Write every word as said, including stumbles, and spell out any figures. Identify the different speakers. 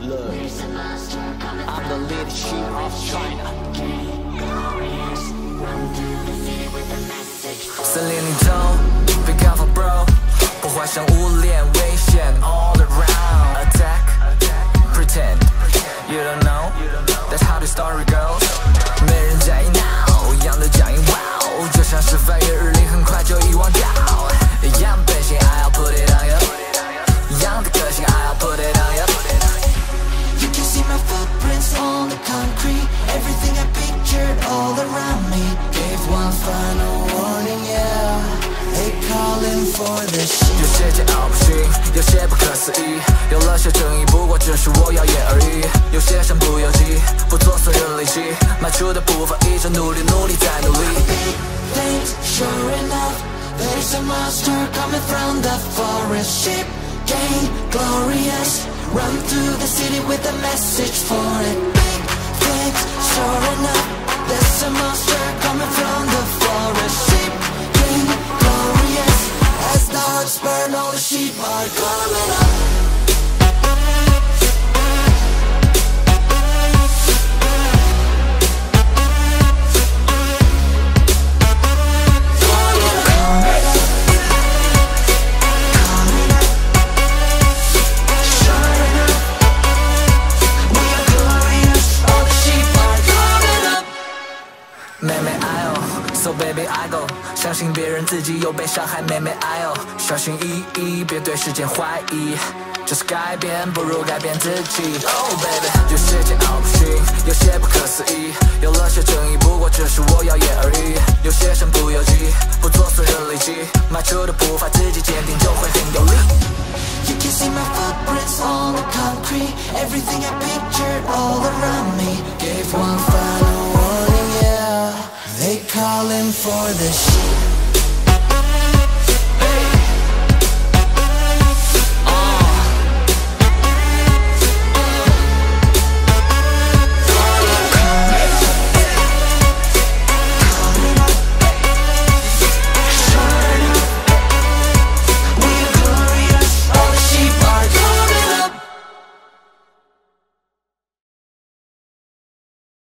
Speaker 1: Look, I'm the leadership of China.
Speaker 2: 森林里头 Be careful bro 破坏生物链危险 All around Attack Pretend You don't know That's how the story goes 没人在意 now 一样的僵硬 Wow 就像是翻越日历很快就遗忘掉一样本性 I'll put it on you 一样的个性 I'll put it on you
Speaker 3: You can see my footprints on the concrete Everything I pictured all around me Gave one final warning, yeah They calling for the shit
Speaker 2: 有些桀骜不驯，有些不可思议有了些争议，不过只是我谣言而已有些身不由己，不做损人利己迈出的步伐一直努力，努力再努力
Speaker 3: Big things, sure enough There's a monster coming from the forest Ship gang, glorious Run through the city with a message for it Big things, sure enough There's a monster coming from the forest Ship gang, glorious As the hearts burn, all the sheep are coming up
Speaker 2: 妹妹哎呦 So baby I go 相信别人自己又被伤害妹妹哎呦小心翼翼别对世界怀疑就是改变不如改变自己 Oh baby 有些桀骜不驯有些不可思议有了些争议不过只是我谣言而已有些身不由己不做损人利己迈出的步伐自己坚定就会很有力
Speaker 3: You can see my footprints on the concrete Everything I pictured all around me Gave one final warning, yeah They calling for the shit